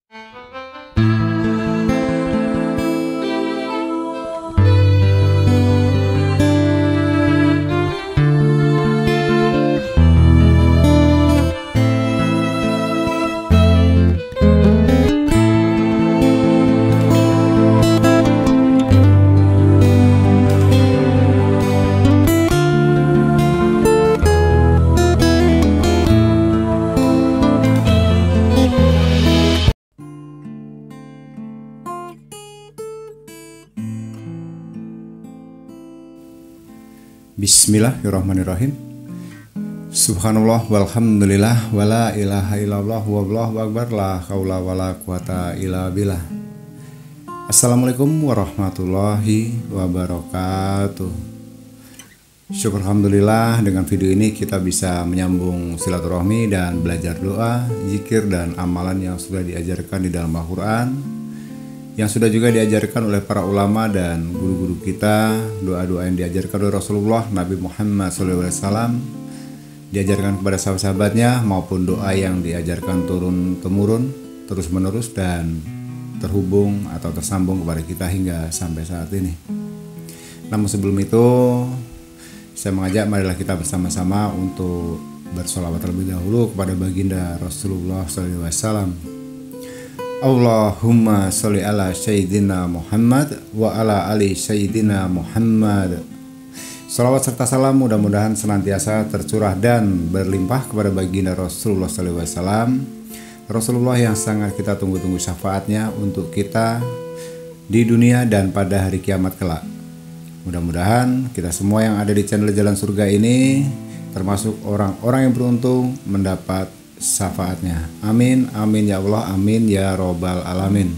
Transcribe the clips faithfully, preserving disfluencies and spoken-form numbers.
Bismillahirrahmanirrahim. Subhanallah walhamdulillah wala ilaha illallah wallahu akbar la haula wala quwata illa billah. Assalamualaikum warahmatullahi wabarakatuh. Syukur alhamdulillah, dengan video ini kita bisa menyambung silaturahmi dan belajar doa, zikir dan amalan yang sudah diajarkan di dalam Al-Quran, yang sudah juga diajarkan oleh para ulama dan guru-guru kita, doa-doa yang diajarkan oleh Rasulullah Nabi Muhammad shallallahu alaihi wasallam, diajarkan kepada sahabat-sahabatnya, maupun doa yang diajarkan turun-temurun, terus-menerus dan terhubung atau tersambung kepada kita hingga sampai saat ini. Namun sebelum itu, saya mengajak marilah kita bersama-sama untuk bersolawat terlebih dahulu kepada baginda Rasulullah shallallahu alaihi wasallam. Allahumma sholli ala sayyidina Muhammad wa ala ali sayyidina Muhammad. Salawat serta salam mudah-mudahan senantiasa tercurah dan berlimpah kepada baginda Rasulullah shallallahu alaihi wasallam, Rasulullah yang sangat kita tunggu-tunggu syafaatnya untuk kita di dunia dan pada hari kiamat kelak. Mudah-mudahan kita semua yang ada di channel Jalan Surga ini termasuk orang-orang yang beruntung mendapat syafaatnya. Amin, amin ya Allah, amin ya robbal alamin.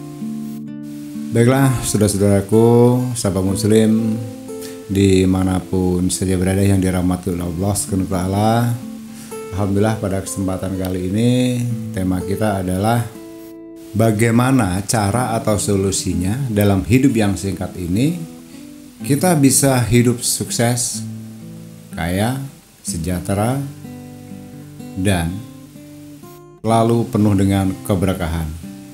Baiklah, saudara-saudaraku, sahabat muslim dimanapun saja berada yang dirahmati oleh Allah subhanahu wa taala. Alhamdulillah, pada kesempatan kali ini tema kita adalah bagaimana cara atau solusinya dalam hidup yang singkat ini kita bisa hidup sukses, kaya, sejahtera, dan lalu penuh dengan keberkahan.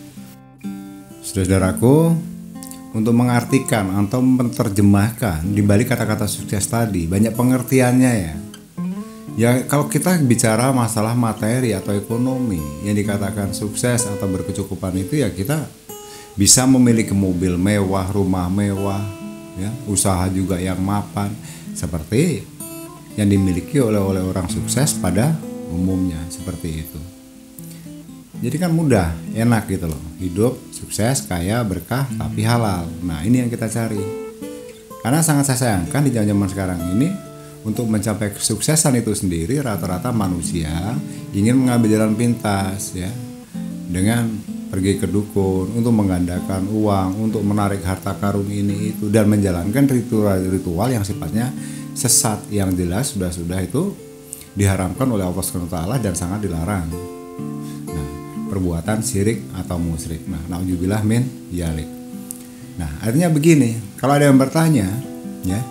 Saudaraku, untuk mengartikan atau menerjemahkan di balik kata-kata sukses tadi, banyak pengertiannya ya. Ya, kalau kita bicara masalah materi atau ekonomi, yang dikatakan sukses atau berkecukupan itu ya kita bisa memiliki mobil mewah, rumah mewah, ya, usaha juga yang mapan, seperti yang dimiliki oleh oleh orang sukses pada umumnya, seperti itu. Jadi kan mudah, enak gitu loh. Hidup sukses, kaya, berkah, tapi halal. Nah, ini yang kita cari. Karena sangat saya sayangkan di zaman sekarang ini, untuk mencapai kesuksesan itu sendiri, rata-rata manusia ingin mengambil jalan pintas ya, dengan pergi ke dukun untuk menggandakan uang, untuk menarik harta karun ini itu, dan menjalankan ritual-ritual yang sifatnya sesat, yang jelas sudah-sudah itu diharamkan oleh Allah subhanahu wa taala dan sangat dilarang. Perbuatan syirik atau musyrik. Nah, naudzubillah min dzalik. Nah, artinya begini, kalau ada yang bertanya, ya,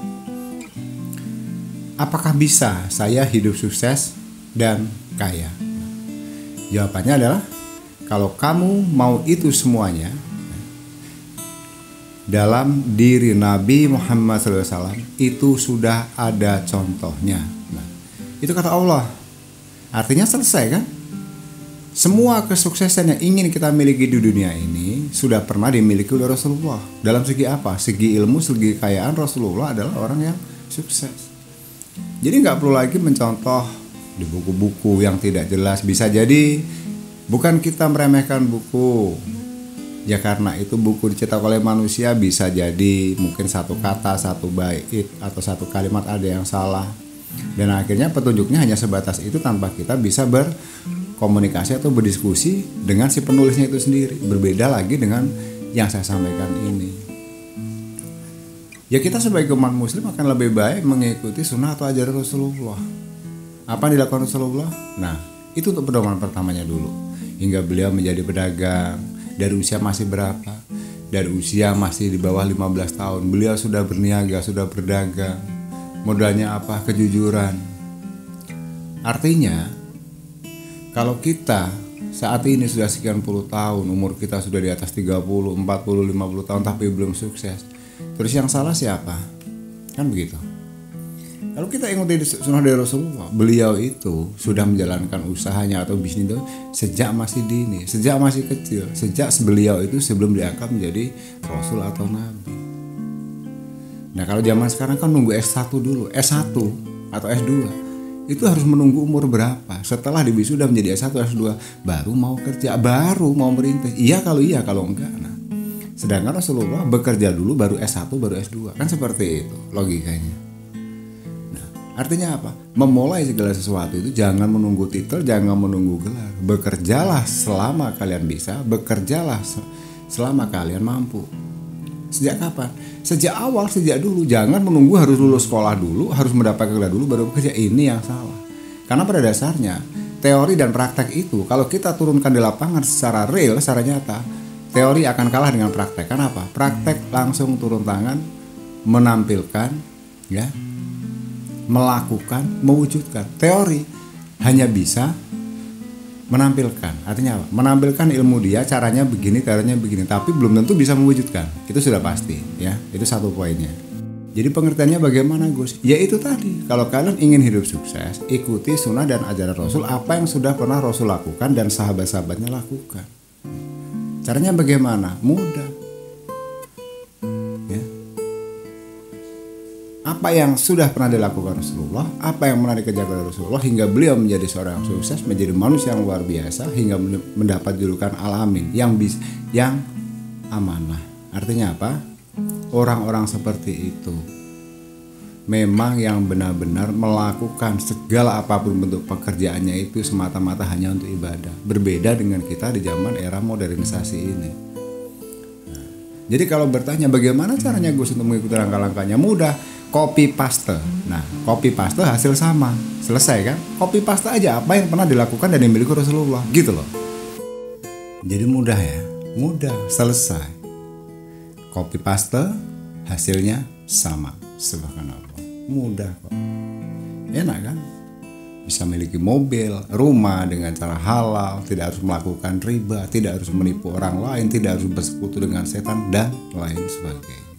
apakah bisa saya hidup sukses dan kaya? Nah, jawabannya adalah, kalau kamu mau itu semuanya, dalam diri Nabi Muhammad shallallahu alaihi wasallam itu sudah ada contohnya. Nah, itu kata Allah. Artinya selesai kan? Semua kesuksesan yang ingin kita miliki di dunia ini sudah pernah dimiliki oleh Rasulullah. Dalam segi apa? Segi ilmu, segi kekayaan, Rasulullah adalah orang yang sukses. Jadi nggak perlu lagi mencontoh di buku-buku yang tidak jelas. Bisa jadi bukan kita meremehkan buku, ya karena itu buku dicetak oleh manusia, bisa jadi mungkin satu kata, satu bait atau satu kalimat ada yang salah, dan akhirnya petunjuknya hanya sebatas itu tanpa kita bisa berkomunikasi atau berdiskusi dengan si penulisnya itu sendiri. Berbeda lagi dengan yang saya sampaikan ini. Ya, kita sebagai umat muslim akan lebih baik mengikuti sunnah atau ajaran Rasulullah. Apa yang dilakukan Rasulullah? Nah, itu untuk pedoman pertamanya dulu. Hingga beliau menjadi pedagang. Dari usia masih berapa? Dari usia masih di bawah lima belas tahun. Beliau sudah berniaga, sudah berdagang. Modalnya apa? Kejujuran. Artinya, kalau kita saat ini sudah sekian puluh tahun, umur kita sudah di atas tiga puluh, empat puluh, lima puluh tahun tapi belum sukses. Terus yang salah siapa? Kan begitu. Kalau kita ikuti sunnah dari Rasulullah, beliau itu sudah menjalankan usahanya atau bisnis itu sejak masih dini, sejak masih kecil, sejak beliau itu sebelum diangkat menjadi Rasul atau Nabi. Nah kalau zaman sekarang kan nunggu S satu dulu, S satu atau S dua itu harus menunggu umur berapa? Setelah diwisuda menjadi S satu, S dua baru mau kerja, baru mau merintis. Iya kalau iya, kalau enggak. Nah, sedangkan Rasulullah bekerja dulu baru S satu baru S dua, kan seperti itu logikanya. Artinya apa? Memulai segala sesuatu itu jangan menunggu titel, jangan menunggu gelar. Bekerjalah selama kalian bisa, bekerjalah selama kalian mampu. Sejak kapan? Sejak awal, sejak dulu. Jangan menunggu harus lulus sekolah dulu, harus mendapat gelar dulu baru bekerja. Ini yang salah. Karena pada dasarnya teori dan praktek itu kalau kita turunkan di lapangan secara real, secara nyata, teori akan kalah dengan praktek. Kenapa? Praktek langsung turun tangan, menampilkan, ya. Melakukan, mewujudkan. Teori hanya bisa menampilkan. Artinya apa? Menampilkan ilmu dia, caranya begini, caranya begini, tapi belum tentu bisa mewujudkan. Itu sudah pasti, ya. Itu satu poinnya. Jadi pengertiannya bagaimana, Gus? Ya itu tadi. Kalau kalian ingin hidup sukses, ikuti sunnah dan ajaran Rasul, apa yang sudah pernah Rasul lakukan dan sahabat-sahabatnya lakukan. Caranya bagaimana? Mudah. Apa yang sudah pernah dilakukan Rasulullah, apa yang pernah dikerjakan Rasulullah hingga beliau menjadi seorang yang sukses, menjadi manusia yang luar biasa hingga mendapat julukan Al-Amin yang bis, yang amanah. Artinya apa? Orang-orang seperti itu memang yang benar-benar melakukan segala apapun bentuk pekerjaannya itu semata-mata hanya untuk ibadah. Berbeda dengan kita di zaman era modernisasi ini. Nah, jadi kalau bertanya bagaimana caranya Gus untuk mengikuti langkah-langkahnya, mudah. Copy paste. Nah, copy paste hasil sama. Selesai kan? Copy paste aja apa yang pernah dilakukan dan dimiliki Rasulullah. Gitu loh. Jadi mudah ya. Mudah, selesai. Copy paste hasilnya sama. Subhanallah. Mudah kok. Enak kan? Bisa memiliki mobil, rumah dengan cara halal, tidak harus melakukan riba, tidak harus menipu orang lain, tidak harus bersekutu dengan setan dan lain sebagainya.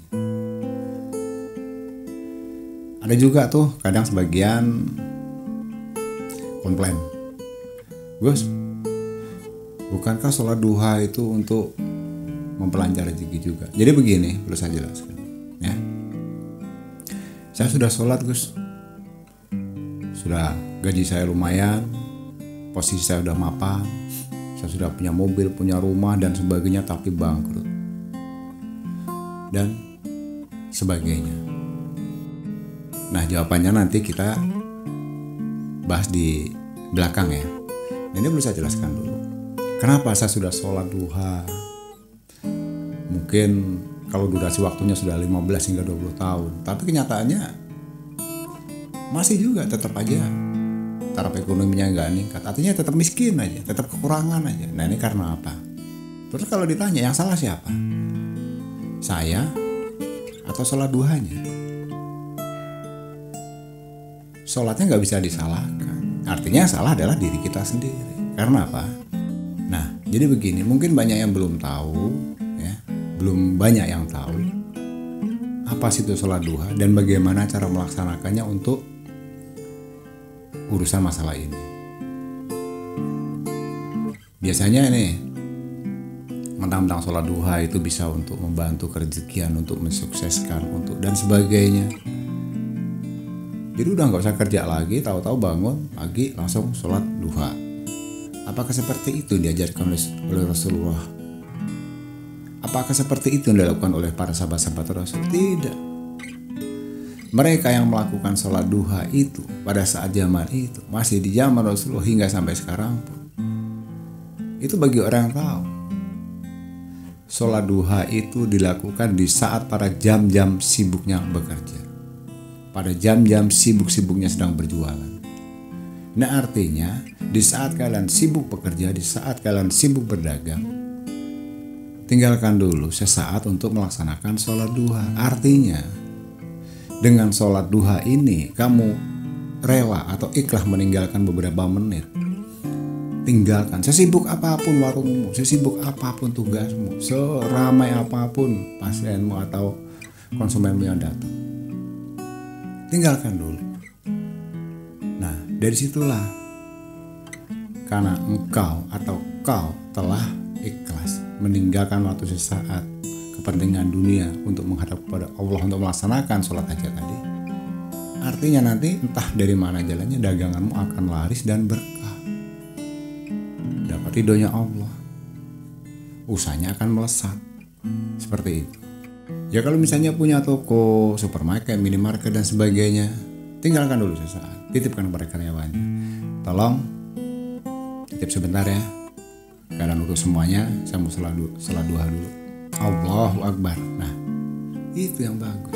Ada juga tuh kadang sebagian komplain, Gus, bukankah sholat duha itu untuk memperlancar rezeki juga? Jadi begini, perlu saya jelaskan ya. Saya sudah sholat Gus, sudah gaji saya lumayan, posisi saya sudah mapan, saya sudah punya mobil, punya rumah dan sebagainya, tapi bangkrut dan sebagainya. Nah jawabannya nanti kita bahas di belakang ya. Ini perlu saya jelaskan dulu. Kenapa saya sudah sholat duha? Mungkin kalau durasi waktunya sudah lima belas hingga dua puluh tahun, tapi kenyataannya masih juga tetap aja taraf ekonominya nggak meningkat. Artinya tetap miskin aja, tetap kekurangan aja. Nah ini karena apa? Terus kalau ditanya yang salah siapa? Saya atau sholat duhanya? Sholatnya nggak bisa disalahkan. Artinya yang salah adalah diri kita sendiri. Karena apa? Nah, jadi begini. Mungkin banyak yang belum tahu, ya, belum banyak yang tahu apa sih itu sholat duha dan bagaimana cara melaksanakannya untuk urusan masalah ini. Biasanya nih, mentang-mentang sholat duha itu bisa untuk membantu kerezekian, untuk mensukseskan, untuk dan sebagainya. Jadi udah nggak usah kerja lagi, tahu-tahu bangun pagi langsung sholat duha. Apakah seperti itu diajarkan oleh Rasulullah? Apakah seperti itu yang dilakukan oleh para sahabat-sahabat Rasul? Tidak. Mereka yang melakukan sholat duha itu pada saat zaman itu, masih di zaman Rasulullah hingga sampai sekarang pun, itu bagi orang yang tahu. Sholat duha itu dilakukan di saat para jam-jam sibuknya bekerja, pada jam-jam sibuk-sibuknya sedang berjualan. Nah artinya di saat kalian sibuk bekerja, di saat kalian sibuk berdagang, tinggalkan dulu sesaat untuk melaksanakan sholat duha. Artinya dengan sholat duha ini kamu rela atau ikhlas meninggalkan beberapa menit, tinggalkan. Sesibuk apapun warungmu, sesibuk apapun tugasmu, seramai apapun pasienmu atau konsumenmu yang datang, tinggalkan dulu. Nah, dari situlah, karena engkau atau kau telah ikhlas meninggalkan waktu sesaat kepentingan dunia untuk menghadap kepada Allah, untuk melaksanakan sholat hajat tadi, artinya nanti entah dari mana jalannya daganganmu akan laris dan berkah, dapat ridhonya Allah, usahanya akan melesat. Seperti itu. Ya kalau misalnya punya toko, supermarket, minimarket dan sebagainya, tinggalkan dulu sesaat, titipkan kepada karyawannya. Tolong titip sebentar ya, karena untuk semuanya saya mau salat salat duha dulu. Allahu Akbar. Nah, itu yang bagus.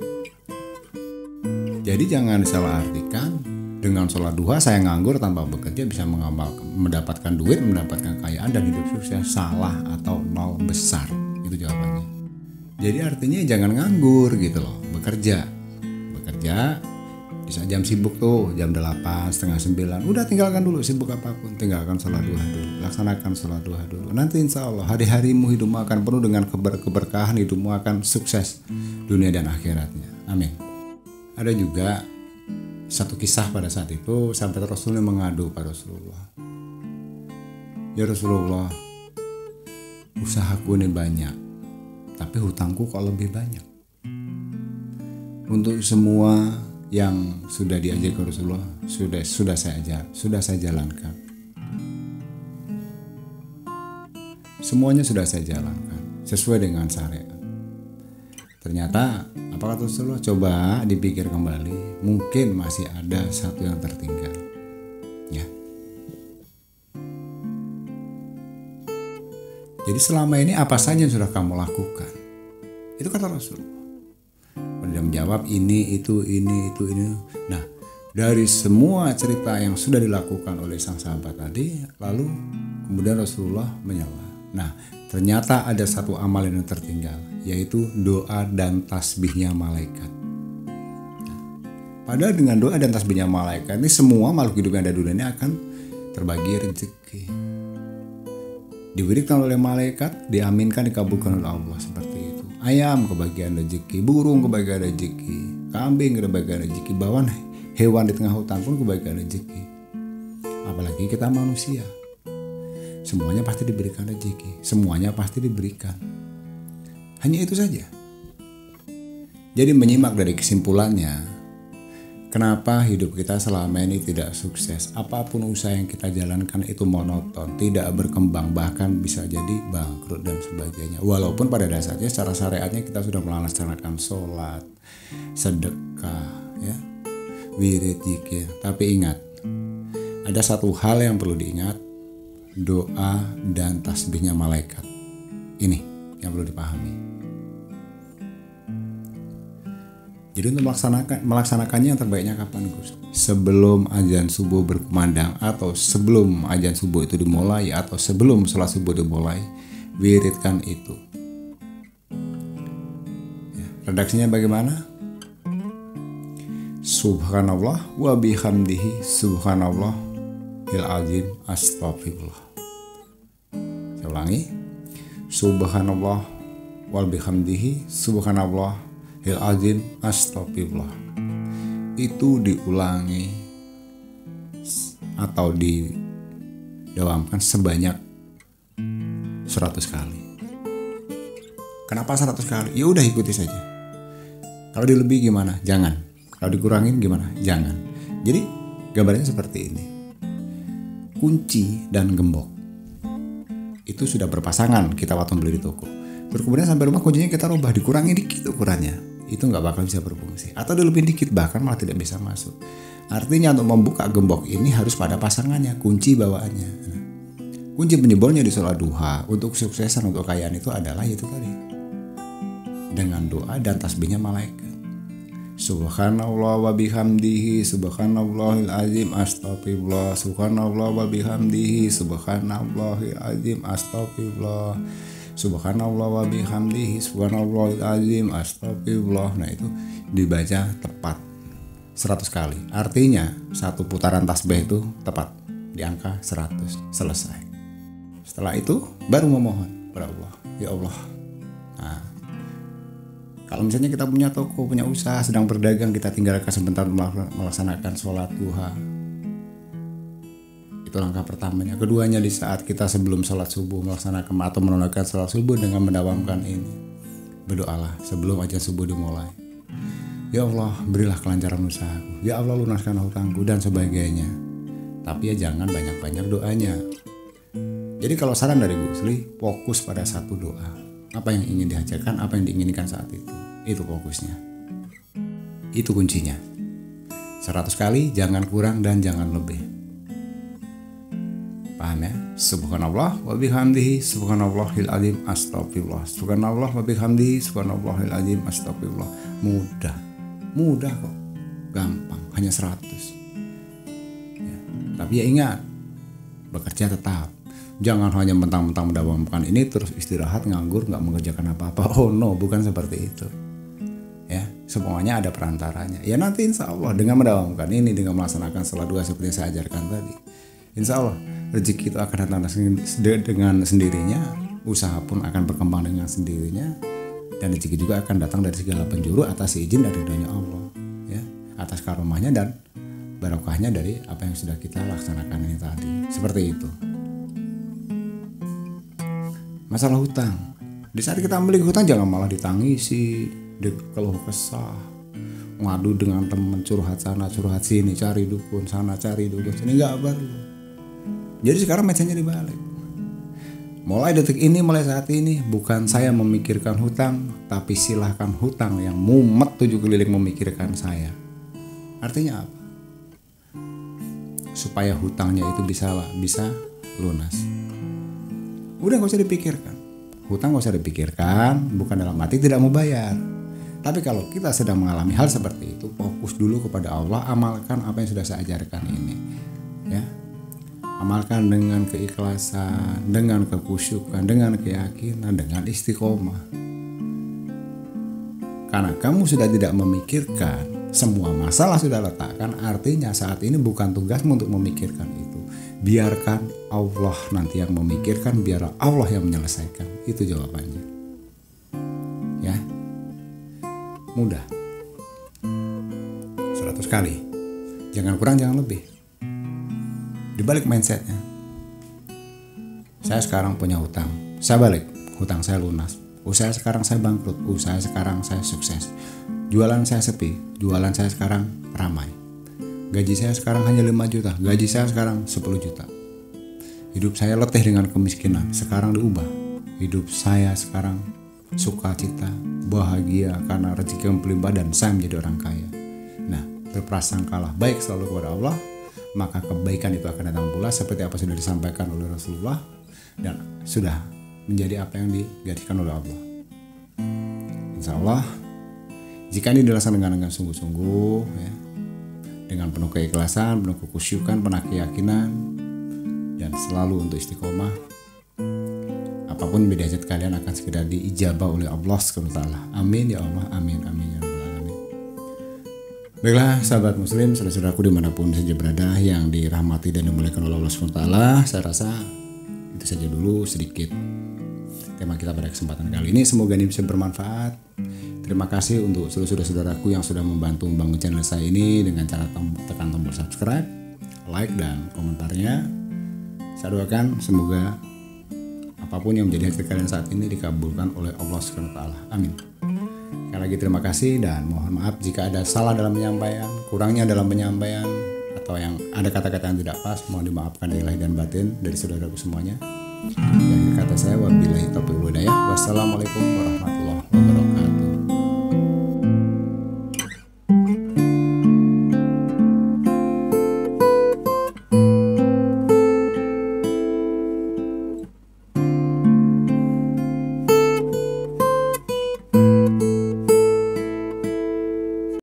Jadi jangan disalahartikan dengan sholat duha saya nganggur tanpa bekerja bisa mengamal, mendapatkan duit, mendapatkan kekayaan dan hidup sukses. Salah atau nol besar. Itu jawabannya. Jadi artinya jangan nganggur gitu loh, bekerja. Bekerja bisa jam sibuk tuh, jam delapan, setengah sembilan. Udah tinggalkan dulu sibuk apapun, tinggalkan sholat duha dulu. Laksanakan sholat duha dulu. Nanti insya Allah hari-harimu hidupmu akan penuh dengan keber- keberkahan, hidupmu akan sukses dunia dan akhiratnya. Amin. Ada juga satu kisah pada saat itu sahabat Rasulullah mengadu pada Rasulullah. Ya Rasulullah, usahaku ini banyak, tapi hutangku kok lebih banyak. Untuk semua yang sudah diajarkan Rasulullah sudah sudah saya ajar, sudah saya jalankan. Semuanya sudah saya jalankan sesuai dengan syariat. Ternyata apa kata Rasulullah? Coba dipikir kembali, mungkin masih ada satu yang tertinggal. Ya. Jadi selama ini apa saja yang sudah kamu lakukan? Itu kata Rasulullah. Dia menjawab ini, itu, ini, itu, ini. Nah, dari semua cerita yang sudah dilakukan oleh sang sahabat tadi, lalu kemudian Rasulullah menyela. Nah, ternyata ada satu amal yang tertinggal, yaitu doa dan tasbihnya malaikat. Nah, padahal dengan doa dan tasbihnya malaikat ini semua makhluk hidup yang ada di dunia ini akan terbagi rezeki. Diberikan oleh malaikat, diaminkan, dikabulkan oleh Allah seperti itu. Ayam kebagian rezeki, burung kebagian rezeki, kambing kebagian rezeki, bahkan hewan di tengah hutan pun kebagian rezeki. Apalagi kita manusia, semuanya pasti diberikan rezeki, semuanya pasti diberikan. Hanya itu saja. Jadi menyimak dari kesimpulannya, kenapa hidup kita selama ini tidak sukses? Apapun usaha yang kita jalankan itu monoton, tidak berkembang, bahkan bisa jadi bangkrut dan sebagainya. Walaupun pada dasarnya secara syariatnya kita sudah melaksanakan sholat, sedekah, ya, wirid, zikir. Tapi ingat, ada satu hal yang perlu diingat, doa dan tasbihnya malaikat. Ini yang perlu dipahami. Jadi untuk melaksanakan, melaksanakannya yang terbaiknya kapan, Gus? Sebelum azan subuh berkumandang, atau sebelum azan subuh itu dimulai, atau sebelum sholat subuh dimulai, wiridkan itu. Ya, redaksinya bagaimana? Subhanallah wa bihamdihi subhanallah il azim astagfirullah. Saya ulangi. Subhanallah wa bihamdihi subhanallah il azim astagfirullah. Itu diulangi atau didawamkan sebanyak seratus kali. Kenapa seratus kali? Ya udah ikuti saja. Kalau dilebih gimana? Jangan. Kalau dikurangin gimana? Jangan. Jadi gambarnya seperti ini. Kunci dan gembok itu sudah berpasangan kita waktu beli di toko. Terus kemudian sampai rumah kuncinya kita rubah, dikurangi dikit ukurannya, itu nggak bakal bisa berfungsi. Atau lebih dikit, bahkan malah tidak bisa masuk. Artinya untuk membuka gembok ini harus pada pasangannya, kunci bawaannya. Nah, kunci penjebolnya di sholat duha untuk kesuksesan, untuk kekayaan itu adalah itu tadi, dengan doa dan tasbihnya malaikat. Subhanallah wa bihamdihi subhanallahil azim astagfirullah. Subhanallah wa bihamdihi subhanallahil azim astagfirullah. Subhanallah wa bihamdihi subhanallahil azim astagfirullah. Nah, itu dibaca tepat seratus kali. Artinya satu putaran tasbih itu tepat di angka seratus, selesai. Setelah itu baru memohon kepada Allah, ya Allah. Nah, kalau misalnya kita punya toko, punya usaha, sedang berdagang, kita tinggalkan sebentar melaksanakan sholat duha. Itu langkah pertamanya. Keduanya, di saat kita sebelum sholat subuh melaksanakan atau menunaikan sholat subuh dengan mendawamkan ini, berdoalah sebelum ajan subuh dimulai. Ya Allah, berilah kelancaran usahaku. Ya Allah, lunaskan hutangku dan sebagainya. Tapi ya jangan banyak-banyak doanya. Jadi kalau saran dari Gus Li, fokus pada satu doa. Apa yang ingin dihajarkan, apa yang diinginkan saat itu. Itu fokusnya. Itu kuncinya. seratus kali, jangan kurang dan jangan lebih. Paham ya? Subhanallah wa bihamdihi subhanallahil azim astagfirullah. Subhanallah wa bihamdihi subhanallahil azim astagfirullah. Mudah. Mudah kok. Gampang, hanya seratus. Ya. Tapi ya ingat, bekerja tetap. Jangan hanya mentang-mentang mendawamkan ini terus istirahat, nganggur, nggak mengerjakan apa-apa. Oh no, bukan seperti itu. Ya, semuanya ada perantaranya. Ya nanti insya Allah dengan mendawamkan ini, dengan melaksanakan sholat duha seperti yang saya ajarkan tadi, insya Allah rezeki itu akan datang dengan sendirinya, usaha pun akan berkembang dengan sendirinya, dan rezeki juga akan datang dari segala penjuru atas izin dari ridhonya Allah, ya, atas karomahnya dan barokahnya dari apa yang sudah kita laksanakan ini tadi. Seperti itu. Masalah hutang, di saat kita memiliki hutang jangan malah ditangisi, dikeluh kesah, ngadu dengan teman, curhat sana curhat sini, cari dukun sana cari dukun sini, nggak perlu. Jadi sekarang mejanya dibalik. Mulai detik ini, mulai saat ini, bukan saya memikirkan hutang, tapi silahkan hutang yang mumet tujuh keliling memikirkan saya. Artinya apa? Supaya hutangnya itu bisa bisa lunas. Udah gak usah dipikirkan. Hutang gak usah dipikirkan, bukan dalam arti tidak mau bayar. Tapi kalau kita sedang mengalami hal seperti itu, fokus dulu kepada Allah, amalkan apa yang sudah saya ajarkan ini. Ya. Amalkan dengan keikhlasan, dengan kekhusyukan, dengan keyakinan, dengan istiqomah. Karena kamu sudah tidak memikirkan, semua masalah sudah letakkan, artinya saat ini bukan tugasmu untuk memikirkan itu. Biarkan Allah nanti yang memikirkan, biar Allah yang menyelesaikan. Itu jawabannya. Ya. Mudah. seratus kali. Jangan kurang, jangan lebih. Dibalik mindsetnya, saya sekarang punya hutang, saya balik, hutang saya lunas. Usaha sekarang saya bangkrut, usaha sekarang saya sukses. Jualan saya sepi, jualan saya sekarang ramai. Gaji saya sekarang hanya lima juta, gaji saya sekarang sepuluh juta. Hidup saya letih dengan kemiskinan, sekarang diubah. Hidup saya sekarang sukacita, bahagia karena rezeki yang berlimpah dan saya menjadi orang kaya. Nah, berprasangkalah baik selalu kepada Allah, maka kebaikan itu akan datang pula seperti apa sudah disampaikan oleh Rasulullah dan sudah menjadi apa yang digariskan oleh Allah. Insya Allah, jika ini dilaksanakan dengan, dengan sungguh-sungguh, ya, dengan penuh keikhlasan, penuh kekhusyukan, penuh keyakinan, dan selalu untuk istiqomah, apapun yang menjadi hajat kalian akan segera diijabah oleh Allah subhanahu wa taala. Amin ya Allah, amin amin ya rabbal alamin. Baiklah sahabat muslim, saudara-saudaraku dimanapun saja berada yang dirahmati dan dimuliakan oleh Allah subhanahu wa taala, saya rasa itu saja dulu sedikit tema kita pada kesempatan kali ini. Semoga ini bisa bermanfaat. Terima kasih untuk seluruh saudara-saudaraku yang sudah membantu membangun channel saya ini dengan cara tem- tekan tombol subscribe, like, dan komentarnya. Saya doakan semoga apapun yang menjadi hajat kalian saat ini dikabulkan oleh Allah subhanahu wa taala. Amin. Sekali lagi terima kasih dan mohon maaf jika ada salah dalam penyampaian, kurangnya dalam penyampaian, atau yang ada kata-kata yang tidak pas, mohon dimaafkan dari lahir dan batin dari saudaraku semuanya. Dan kata saya wabillahi taufiq wal hidayah. Wassalamualaikum warahmatullahi wabarakatuh.